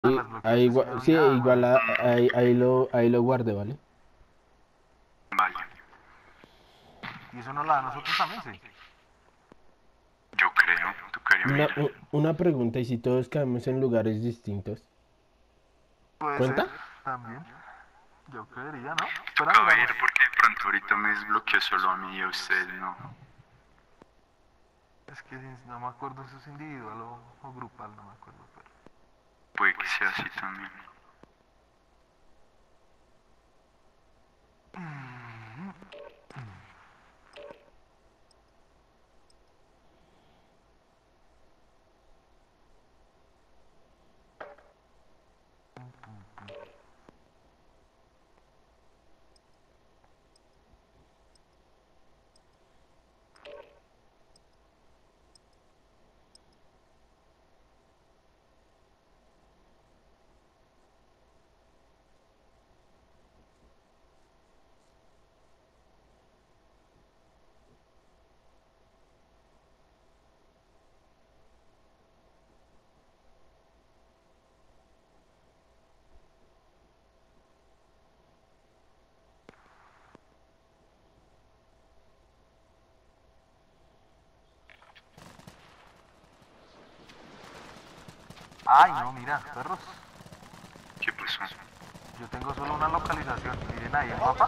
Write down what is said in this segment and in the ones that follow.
Y las ahí, bloqueaste sin sí, olvidar, igual güey. ahí lo guardé, ¿vale? Vale. Y eso nos la da a nosotros también, sí. Yo creo. Tocaría Una, mirar. una pregunta, ¿y si todos caemos en lugares distintos? Puede ser, ¿Cuenta? también. Yo creería, ¿no? Espera, Toca miramos. ver porque de pronto ahorita me desbloqueó solo a mí y a usted no. Es que no me acuerdo si es individual o grupal, no me acuerdo. Pero... Puede que sea así también. Ay, no, mira, perros. ¿Qué pasó? Yo tengo solo una localización. Miren ahí el mapa.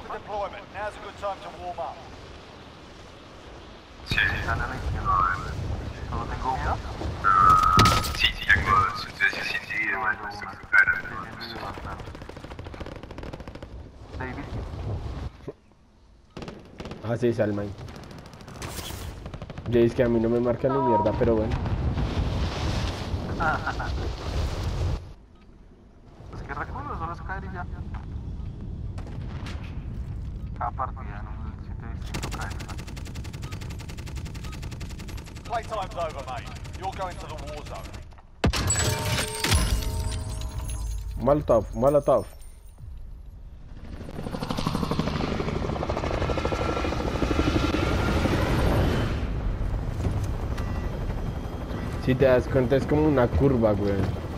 Sí, Ahí sale a la izquierda. Solo tengo una. sí, tengo dos. Entonces es individual. No, Nos una. toca caer a Sí, es todos. individual, claro. David. Ah, sí, Salman. Yo es que a mí no me marca ni mierda, pero bueno. Es que recuerdo, solo es caer y ya. Cada partida en un sitio distinto cae. Playtime's over, mate. You're going to the war zone. Molotov, Molotov. Si te das cuenta es como una curva, güey.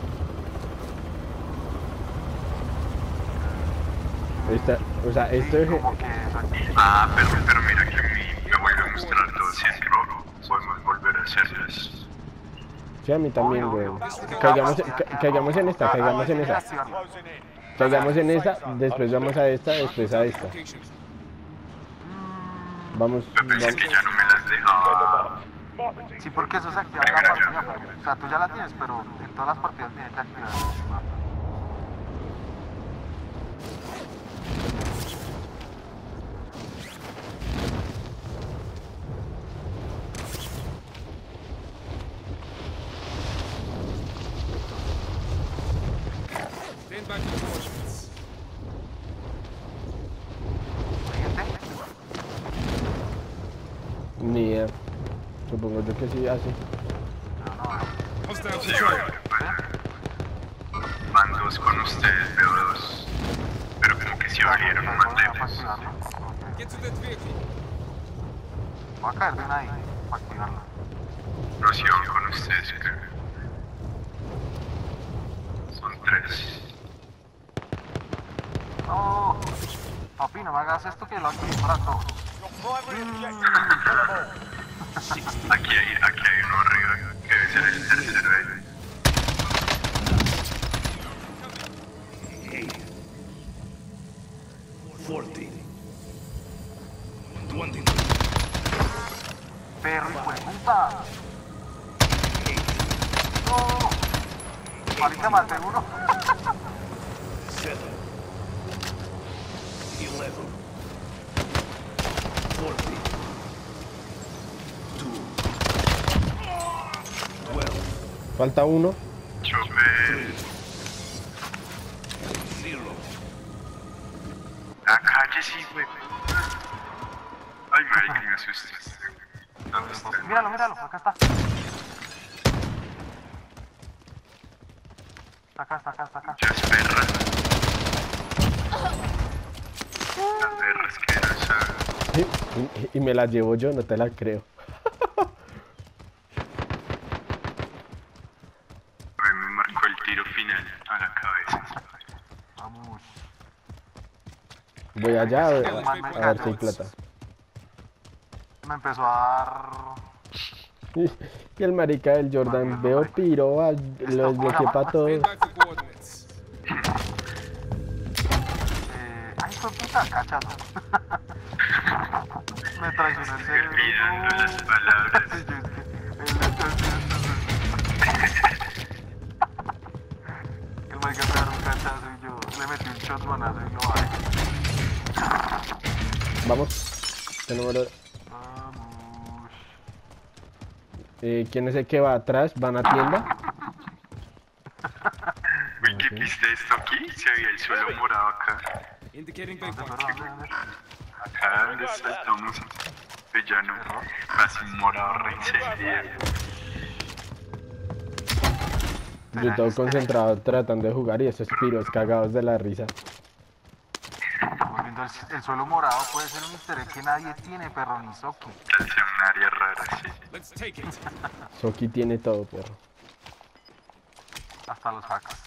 O sea, esto Sí, es... como que eso aquí. Ah, pero mira que a mí me vuelve a mostrar todo en rojo. Podemos volver a hacerlas. Sí, a mí también, güey. Obvio. Caigamos en esta, caigamos en esa. Closing in. Caigamos en esa, después vamos a esta, después a esta. Vamos, Pero pensé vamos. que ya no me las dejaba. Sí, porque eso se activa en cada partida. O sea, tú ya la tienes, pero en todas las partidas tienes que activar. Stand by to reinforcements. Siguiente. Ni idea. Supongo yo que sí, así. Pero no, Hostile Sí, control. vale, van dos con ustedes, veo dos. Pero como que se abrieron más para lejos. activarlo. Get to that vehicle. Voy a caer de una ahí para activarla. No, sí van con ustedes, creo. Son tres. No, papi, no me hagas esto que lo activo para todos. Your primary objective is to kill them all. Aquí hay uno arriba, que debe ser el tercero ahí. Perro hijo de puta. No. Ahorita maté uno. Falta uno. Chope. Acá, sí, güey. Ay, marica, me asustas. ¿Dónde está? Míralo, míralo, acá está. Está acá. Muchas perras. Las perras que no Y me la llevo yo, no te la creo. A mí me marcó el tiro final. Ahora. Voy allá a ver si hay cayó. plata. Me empezó a Y el marica del Jordan, veo piro, lo desbloqueé para Stand todos. by for coordinates. Ay, fue puta, cachazo. Me traicionó el cerebro. Olvidando las palabras. Sí, yo es que el marica me dio un cachazo y yo le metí un shotgunazo y lo bajé. Vamos. ¿Qué número? Vamos. ¿Quién es el que va atrás? ¿Van a tienda? Uy, ¿qué viste esto aquí? Se veía el suelo morado acá. Indicating big ¿Dónde, point. ¿dónde? Acá donde saltamos. Villano. Casi un morado reincendiado. Yo todo concentrado tratando de jugar y esos piros cagados de la risa. Estamos viendo el suelo morado, puede ser un easter egg que nadie tiene, perro, ni Soki. Hacia un área rara, sí. Let's take it. Soki tiene todo, perro. Hasta los hacks.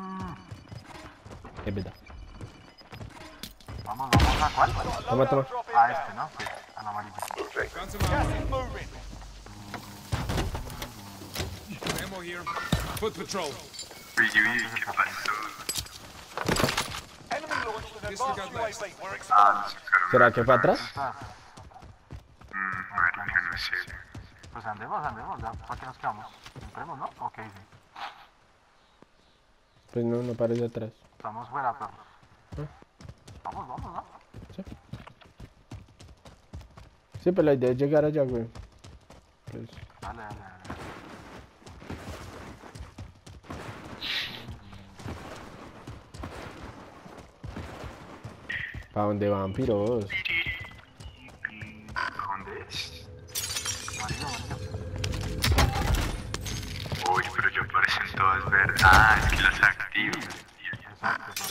Es verdad. Vamos, ¿a cuál? Toma, toma. A este, ¿no? Sí, al amarillo. Found some Gas ammo. is moving. Ammo here. Foot patrol. Uy, ¿qué pasó? Enemy launched an Disregard advanced last. UAV. We're Ah, exposed. nos sacaron. ¿Será que fue atrás? Está. Marica, no sé. Pues andemos, ya, ¿para qué nos quedamos? Entremos, ¿no? Ok, sí. Pues no, no parece atrás. Estamos fuera, perro. Vamos, ¿no? Sí, pero la idea es llegar allá, güey. Pues, Dale. ¿para dónde van, piros? ¿Dónde es? Amarillo. Uy, pero yo parecen todas verdes. Ah, es que las activo. Exacto, perro.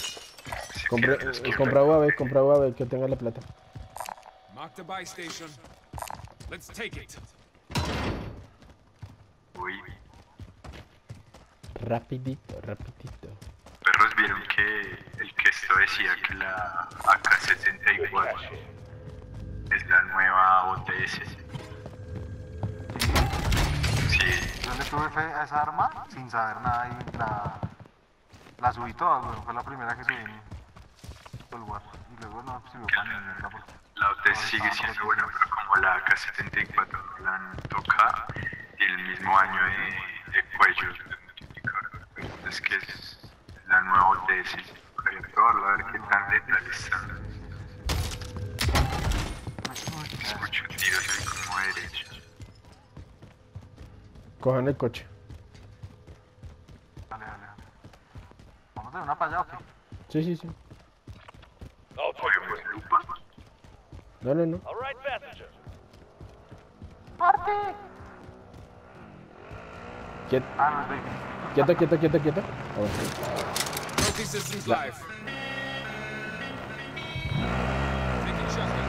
Compra UAV, que tenga la plata. Mark the buy station. Let's take it. Uy, Rapidito. perros vieron que el que esto decía que la AK-74 es la nueva OTS. Sí, Yo le tuve fe a esa arma sin saber nada y la subí toda, güey. Fue la primera que subí en todo lugar. Y luego no sirvió para ni mierda porque... la OTS sigue siendo buena, pero como la AK-74 no la han tocado, tiene el mismo año de cuello. Es que es la nueva OTS. Voy a probarlo a ver qué tan letal está. Escucho tiros ahí como derecho. Cojan el coche. Dale. ¿Vamos de una para allá o qué? Sí. All Oye, pues lupa. No. All right, passengers. Quieto, Ah, no, es baby. quieto. Avanza. Trophy systems live. Taking shotgun.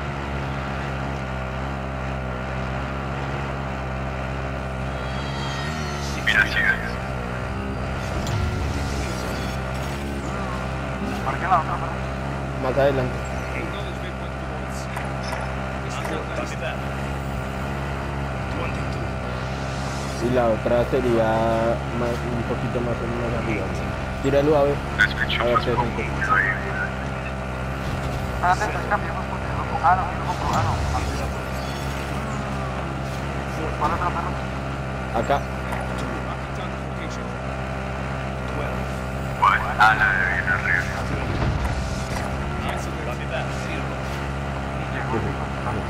Gracias. Marque la otra, perro. Más adelante. Acknowledge big point towards. Disregard last. Copy that. Y la otra sería un poquito más arriba. Tira el UAV. Escucho A ver más si es como un poco. Espérate, pues cambiemos porque no lo... Ah, no, aquí lo compro. Ah, no. ¿Cuál otro perro? Acá. Marking target location. ¿Cuál? Ah, la de bien arriba. Isolated. Copy that. Llegó, hijo.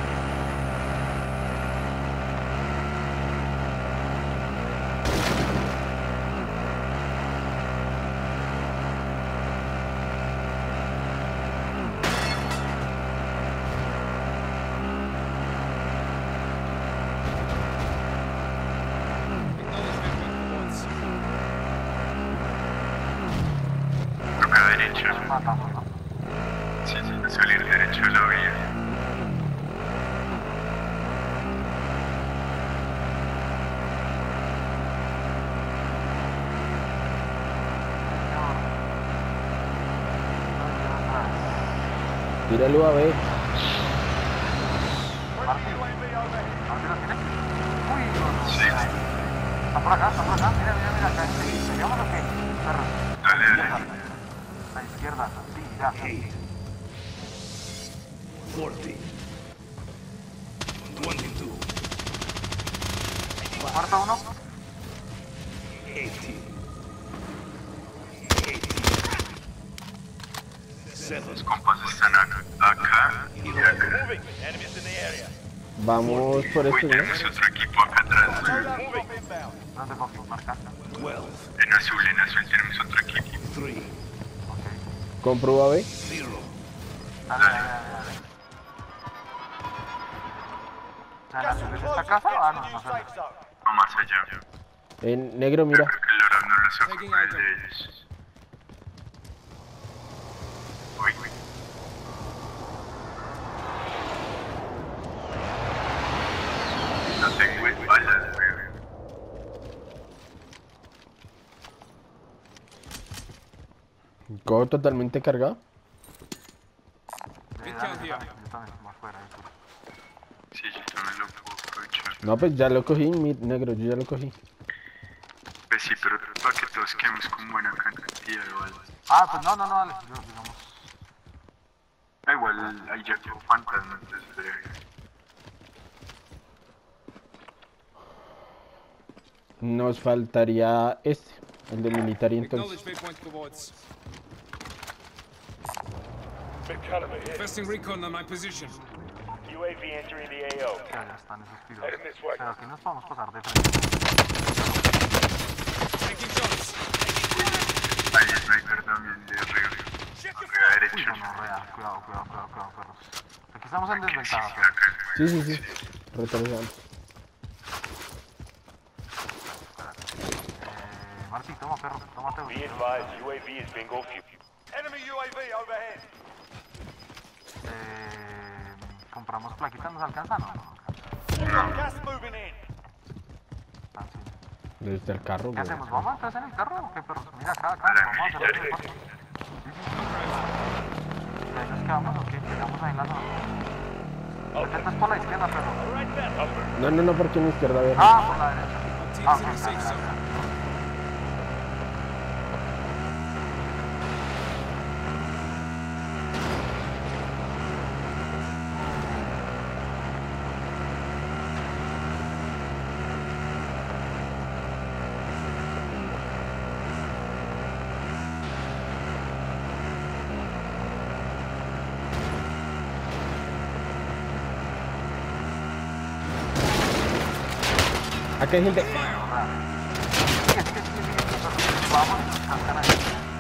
Acknowledge big point towards. Toca derecho. Matamos, ¿no? Sí, salir derecho de la vía. Tira el UAV. Martín, UAV overhead. ¿Martín lo tiene? Uy, no. Sí. Está por acá, mira, acá, ¿seguimos o qué? Perros. Dale, dale. A la izquierda, sí, ya. 40. 22. Muerto uno. 18. 7. Los compas están acá y acá. Moving. Enemies in the area. Vamos por Uy, esto, ¿no? tenemos otro equipo acá atrás. Loadout drop inbound. ¿Dónde papi? Marca. 12. En azul tenemos otro equipo. 3. Ok. Compro UAV. 0. Dale. Gas ¿En is esta closing. casa? Get Ah, to no, the no new sé. safe zone. O más allá. En negro, Yo mira. creo que el oro no los ocupa el de ellos. Uy. No tengo balas, weón. Cojo totalmente cargado. Dale, yo también, más fuera. Sí, yo también lo puedo aprovechar. No, pues ya lo cogí, mi negro, yo ya lo cogí. Pues sí, pero para que todos quedemos con buena cantidad de balas. Ah, pues no, dale. Yo, digamos. Da igual, ahí ya tengo fantasmas, entonces breve. Nos faltaría este, el de military Acknowledge entonces. waypoint coordinates. Big caliber here. Requesting recon on my position. UAV entering the AO. Ya están esos tiros. Heading this way. Pero aquí nos podemos pasar de frente. Taking shots. Ahí el sniper también de arriba. Arriba Uy, derecho. no, real. Cuidado, perros. Aquí estamos en desventaja, Sí, pero. acá. Sí. Retrasando. Martín, toma, perro. Tómate. Be advised, UAV is bingo fuel. Enemy UAV overhead. Compramos plaquitas, ¿nos alcanza? No. Gas moving in. Así. Desde el carro, ¿Qué güey. hacemos? ¿Vamos entonces en el carro o qué, perros? Mira acá, vamos a hacer otro parte. ¿Y ahí nos quedamos o qué? Llegamos ahí en la zona. Este es por la izquierda, perro. All right then. No, porque en la izquierda, a ver. Ah, por la derecha. Our team's in the safe zone. Acá hay gente. Sigue, perro. Vamos, cascan ahí.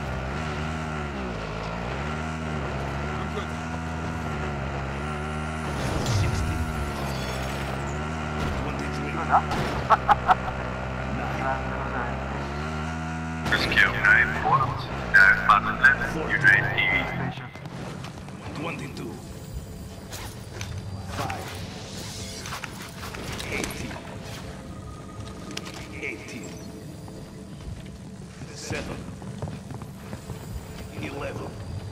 I'm good. 60. 23. ¿Verdad? 9. Grande los eventos. Pues que una de Ford, una de Fatland y una de TV. Station. 22. 5. 18. 18. 7. 11.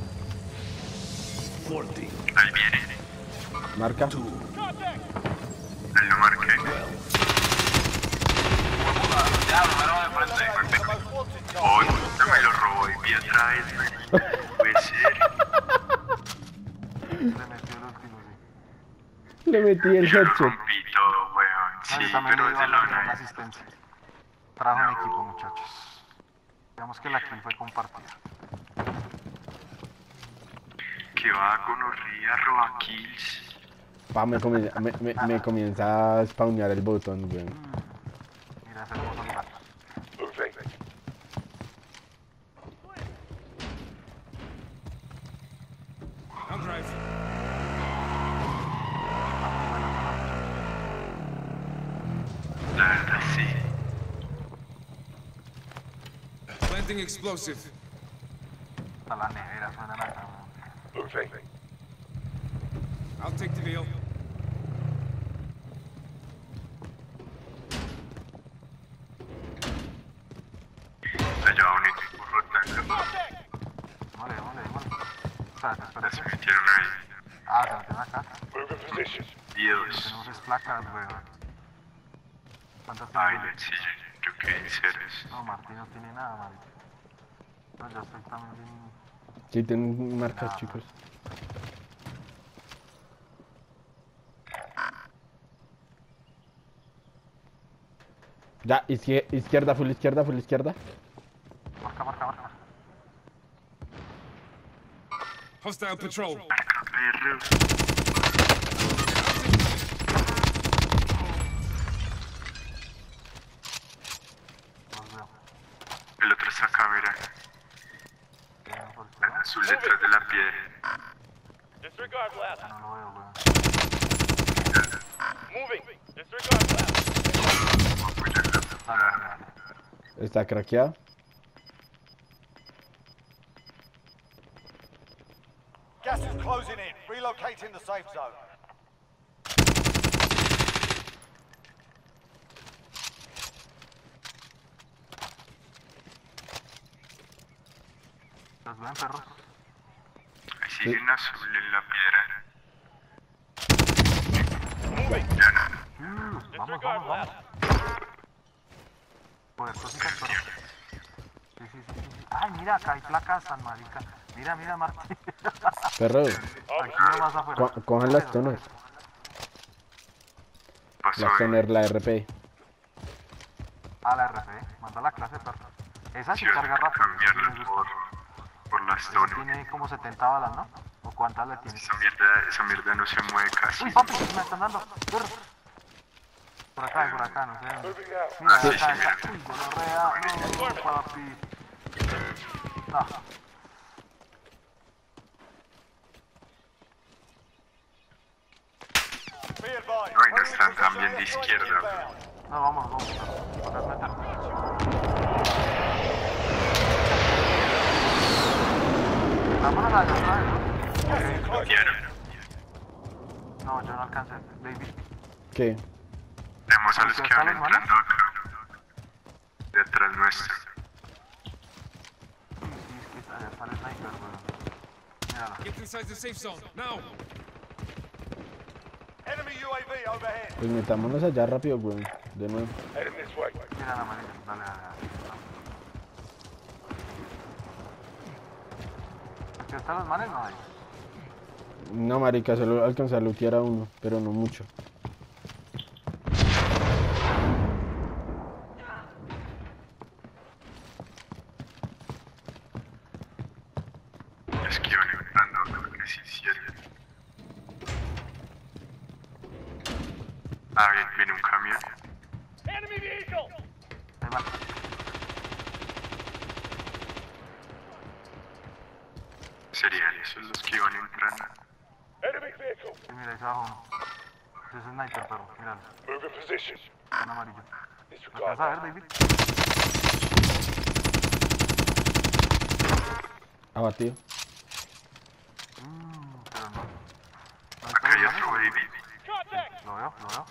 40. Ahí viene. Marca. 2. Ahí lo marqué. 12. Most wanted target. Oh, puta, me lo robó y vi atrás, man. Puede ser. Le metió el último, sí. Le metí el Yo lo headshot. rompí todo, weón. No, Sí, yo también pero le es iba de a dar lona. una asistencia. Trajo un equipo, muchachos. Digamos que la kill fue compartida. Que va con Orría, roba kills. Pa, me comienza a spawnear el botón, güey. Mira ese hermoso lugar. Moving. I'll drive. La verdad, sí. Planting explosive. Hasta la nevera suena acá. Moving. I'll take the veil. Allá va un equipo rotando. Vale. espérate, Se espérate. metieron ahí. Ah, se meten acá. Move in position. Y dos. Tenemos es placas, weón. ¿Cuántas Ay, tenemos? sí, yo quedé en ceros. No, Martín no tiene nada, marica. No, yo estoy también bien... Sí, tienen marcas, chicos. Ya, izquierda, full izquierda, full izquierda. Marca, marca, marca. Hostile patrol. Los veo. El otro está acá, mira. Bien, por este El lado. azul detrás de la piedra. Disregard blast. Ya no lo veo, weón. Moving. Disregard blast. Dale, dale, dale. Está craqueado. Gas is closing in. Relocating the safe zone. ¿Los ven, perros? Ahí sigue un azul en la piedra. Moving. Vamos, Disregard vamos, blast. vamos. Pues, cositas, perros. Sí, sí, sí, sí, sí. Ay, mira, acá hay placas, San Marica. Mira, mira, Martín. Perro, Aquí nomás afuera. cojan las tonas. Pasó Las toner, la RP. Ah, la RP. Manda la clase, perro. Esa sí Sí, carga rápido. Esa sí cambiarla me gusta. por las Esa zonas. tiene como 70 balas, ¿no? ¿O cuántas le tiene? Esa mierda no se mueve casi. Uy, papi, me están dando. Perro. Por acá, no sé. Moving out. Mira, Sí, acá, sí, acá. Uy, gonorrea. No, papi. No. Be advised. No, y no Friendly están precision también de airstrike izquierda. inbound. No, vamos, vamos. Acá es meter. Vámonos allá atrás, ¿no? Gas is closing Quiero. in. No, yo no alcancé, baby. ¿Qué? Tenemos a los que van ¿Están los malos? entrando acá. Detrás nuestro. Sí, sí, es que allá está el sniper, weón. Míralo. Get inside the safe zone. Now. Enemy UAV overhead. Pues metámonos allá rápido, weón. De nuevo. Heading this way. Mira la manera. Dale, dale, dale. ¿Aquí están los manes? No hay. No, marica, solo alcancé a lootear a uno, pero no mucho. Es que iban entrando, creo que sí hicieron. Ah, bien, viene un camión. Enemy vehicle. Ahí va. Serían esos los que iban entrando. Enemy vehicle. Sí, mira, ahí se baja uno. Ese es sniper, perro. Míralo. Move in position. Un amarillo. ¿Lo Disregard alcanzas a ver, blast. baby? Abatido. Pero no. ¿No Acá están hay los otro manes? baby. Contact. Lo veo, lo veo.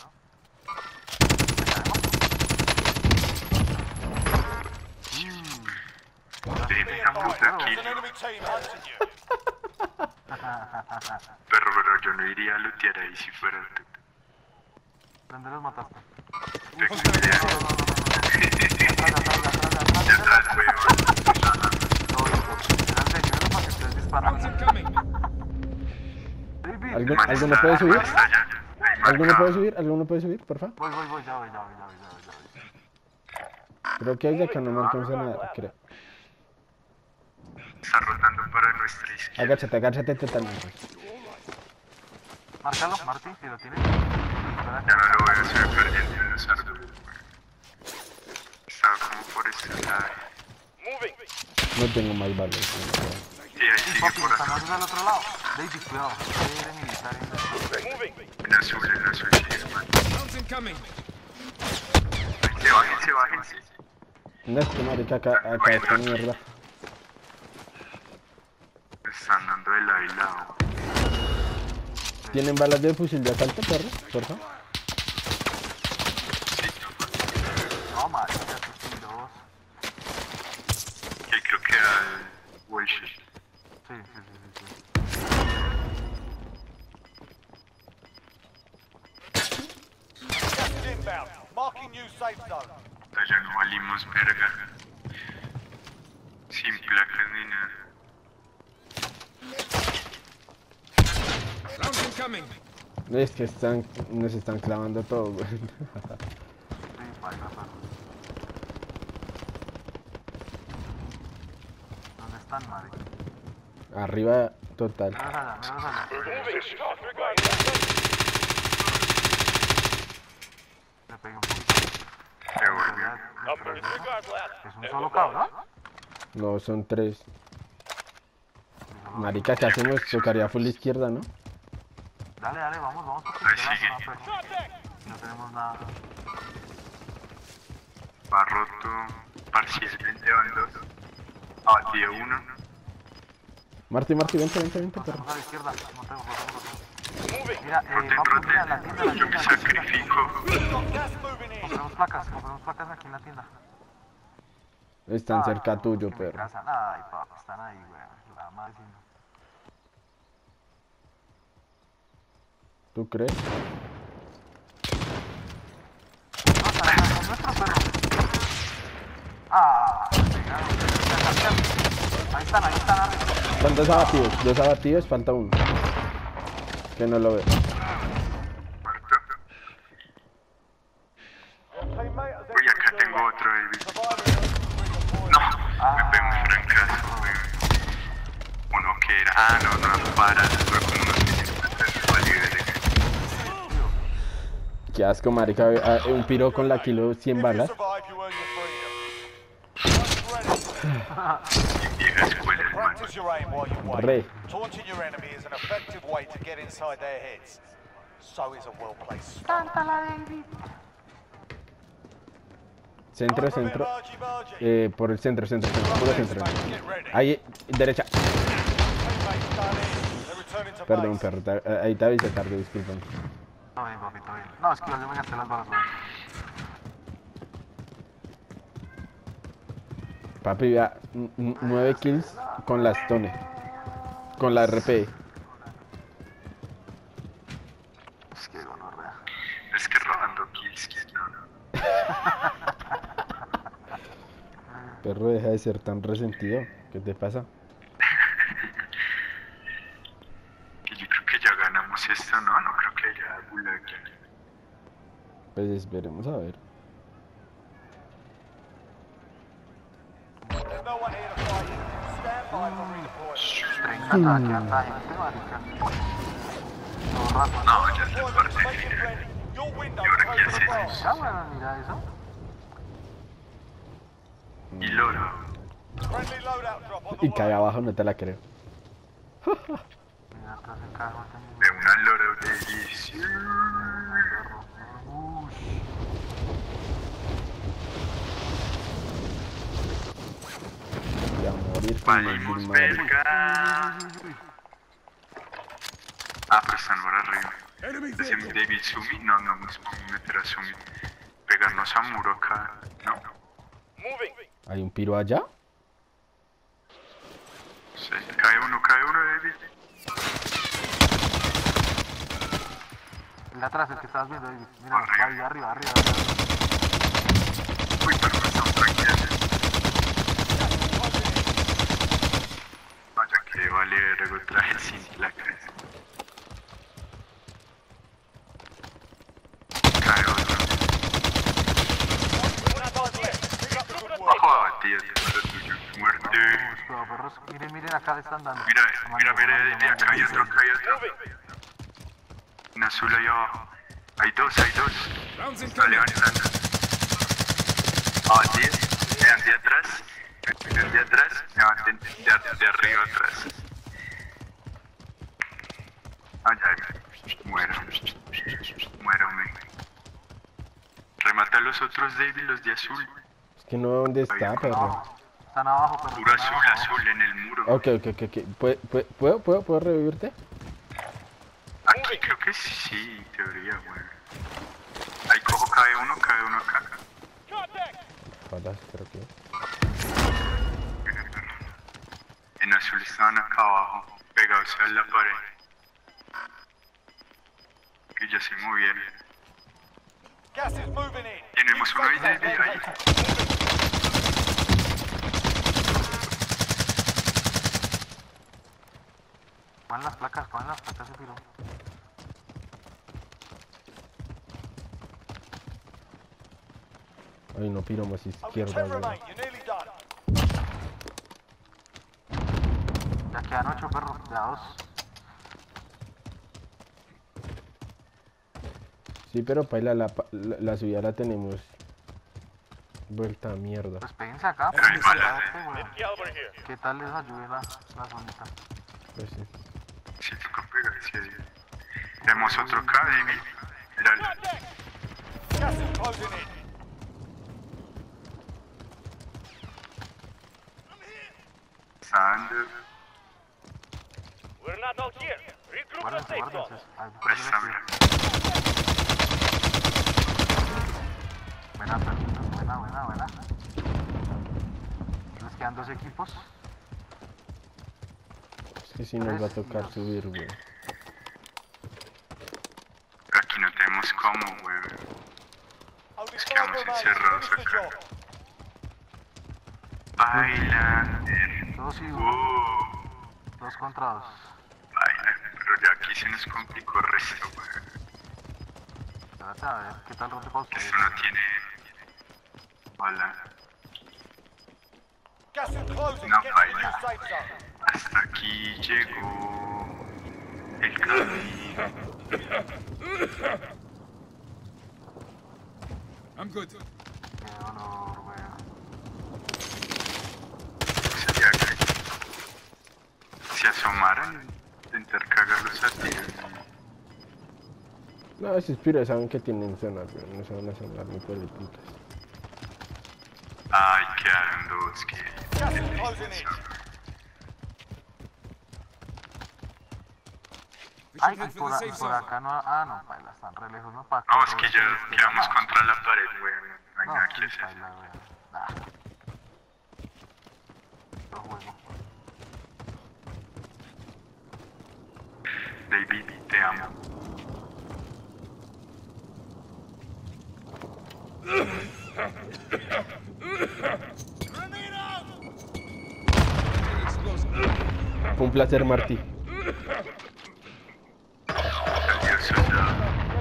Tiene Be una advised. puta There's aquí. an enemy team hunting you. Pero yo no iría a lootear ahí si fuera tú. ¿Dónde los mataste? Te cuidé. Atrás, Detrás, weón. No, era el señor para que ustedes disparan. Rounds incoming. Baby, ¿Alguno puede subir? Está allá. Ahí ¿Alguno marcado. puede subir? ¿Alguno puede subir, porfa? voy, ya voy. Creo que hay de acá no me alcanzan a dar, creo. Está rotando para nuestra izquierda. Agáchate totalmente. Márcalo, Martín, si lo tienes. Espera, Ya no lo veo, se me perdiendo en los árboles. Estaba como por este lado. Moving. No tengo más balas. Sí, ahí sigue papi, por estamos acá. al otro lado. Baby, cuidado. Eres militar. Moving. En azul sigue, man. Rounds incoming. Bájense. No, es que marica, acá esta mierda. Están dando de lado y lado. ¿Tienen balas de fusil de asalto, perro? Porfa. No, marica, estos tiros. Que creo que al Wellship. Sí. inbound. Marking new safe zone. Ya no valimos verga. Sin placas ni nada. Rounds incoming. Es que nos están clavando todo, güey. Sí, baila, pero... ¿Dónde están, madre? Arriba, total. Míralos allá, míralos allá. Le pegué un poquito. Se volvió. ¿Es un solo cabrón? No, son 3. Marica, ¿qué hacemos? Tocaría full izquierda, ¿no? Dale, dale, vamos porque Ahí de la sigue. zona, perro. No tenemos nada. Va roto. Parcialmente van 2. Abatido 1. Marty, vente, perro. Vamos a la izquierda. No tengo. Mira, Roten, papu, mira, la roten. tienda. Yo me sacrifico. Gas moving in. Compremos placas aquí en la tienda. Están cerca tuyo, que me perro. casan. Ay, papá, están ahí, güey. La madre. ¿Tú crees? No, están acá con nuestro perro. Ah, ahí están arriba. Están 2 abatidos, falta 1. Que no lo veo. Muerto. Teammate has Uy, acá tengo otro, David. No, me pegó un francazo, güey. Uno que era. Ah, no, para. Pero como unos milímetros valientes. Qué asco, marica. Un piro con la kilo 100 balas. survive, you earn your freedom. Vieja escuela, hermano. Practice your aim while you wait. Re. Taunting your enemy is an effective way to get inside their heads. So is a well-placed Centro. Por el centro. Puro centro. Ahí, derecha. Perdón, perro. Ahí te avisé tarde, disculpen. Todo bien, papito, bien. No, es que yo me gasté las balas, güey. Papi, vea, 9 kills con la Stone. Con la RP. Es que gonorrea. Es que robando kills, no. Perro, deja de ser tan resentido. ¿Qué te pasa? Que yo creo que ya ganamos esto, ¿no? No creo que haya gulag. Pues esperemos a ver. There's no one here to fight you. Stand by for redeployment. 30, aquí anda gente, marica. Todo rato. No, ya es la Deployment parte is making final. ready. Your window ¿Y ahora to qué close the hacemos? box. Ya, weón, mira eso. Y loro. Friendly loadout drop on the Y cae way. abajo, no te la creo. Mira atrás el carro, tengo De una loro de inicio. perro. Uy. Ya morir con Valimos el madre. verga. Ah, pero están por arriba. Enemy Ese vehicle. David Sumi, no nos vamos a meter a Sumi. Pegarnos a muro acá, ¿no? ¿Hay un piro allá? Sí, cae uno, David. El de atrás, el que estabas viendo, David. Mira, Arriba. ahí, arriba. Uy, pero no están tranquilos. Vaya que vale vergo traje sin placas. Cae otro. Ojo, abatido, lo tuyo. Muerte. Cuidado, perros. Miren, acá le están dando. Mira, David, acá hay otro. En azul ahí abajo. Hay dos. Rounds Está incoming. levantando. Abatido. Vean de atrás. Levanten de arriba atrás. Ay. Muero, men. Remata a los otros, David, los de azul. Es que no veo dónde está, perro. Están abajo, perro. Puro están abajo. azul en el muro. Ok. ¿Puedo revivirte? Aquí creo que sí, en teoría, güey. Ahí cojo, cae uno acá. Jodas, creo que. En azul estaban acá abajo, pegados a la pared. Que ya se movieron. Gas is moving in. Tenemos uno ahí, ahí. Cogen las placas, se tiró. Ay, no, piro más Only izquierda, 10 weón. remain. You're nearly done. Ya quedan 8 perros, ya 2. Sí, pero paila, la subida la tenemos vuelta a mierda. Pues péguense acá, Pero hay péguense balas, acá, weón. ¿Qué tal les ayude la zonita? Pues sí. Sí, toca pegar, sí, ahí. Tenemos otro acá, David. Míralo. Gas is closing in. Sander. We're not out here. Regroup the Guárdense, safe zone. guárdense. Ahí, Préstame. Buena, perritos, buena. Les quedan 2 equipos. Es que sí nos va a tocar subir, weón. Aquí no tenemos cómo, weón. Only Nos 5 quedamos remain. encerrados Finish the acá. job. Bailander. 2 y 1. 2 contra 2. Bailander. Pero ya aquí se nos complicó el resto, weón. Espérate a ver, ¿qué tal rote para ustedes? Esto no tiene... Hola. Gas is closing. No, Get to the new baila. safe zone. Hasta aquí llegó el camino. I'm good. Qué dolor, weón. Sería que se asomaran, intentar cagarlos a tiros. No, esos piros saben que tienen zonas, weón. No se van a sonar ni por el putas. Ay, quedaron dos que... Gas is closing in. We Ay, should y head for por, the y safe por zone. acá no... Ah, no, paila, están re lejos, ¿no? Para No, es que ya quedamos contra la pared, weón. No hay No, nada sí, que hacer. paila, weón. Ah. Yo juego. David, te amo. Fue un placer, Martí. Adiós, soldado.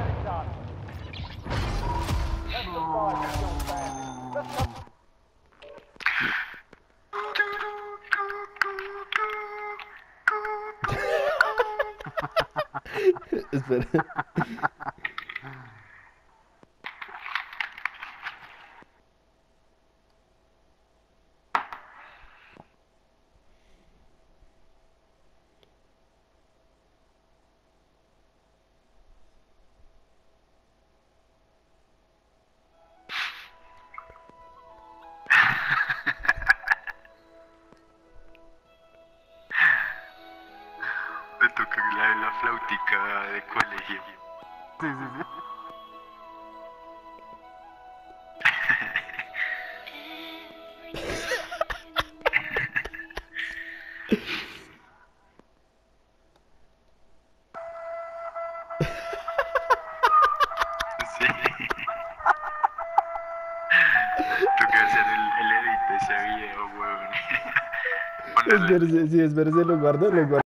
Espera. Me toca la flautica de colegio. Sí, sí, sí. Sí. Toca hacer el edit de ese video, weón. Es verse, sí, es verse, lo guardo.